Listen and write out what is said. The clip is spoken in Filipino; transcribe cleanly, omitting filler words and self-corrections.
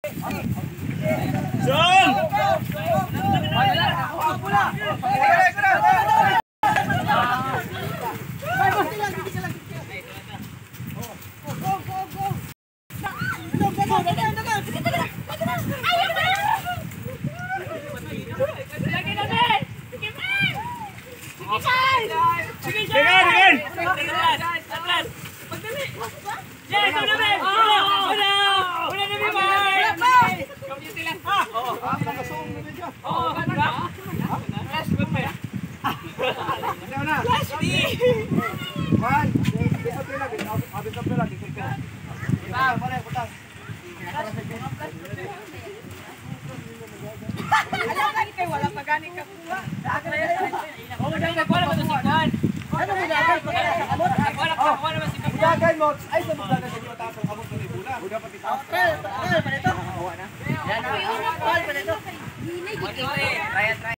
Wala pagani ka kuha. Dagan mo, ay sa mga dagan sa mata ang abot ni Bula. Udah pati ta. Panito. Awa na. Yan na. Panito.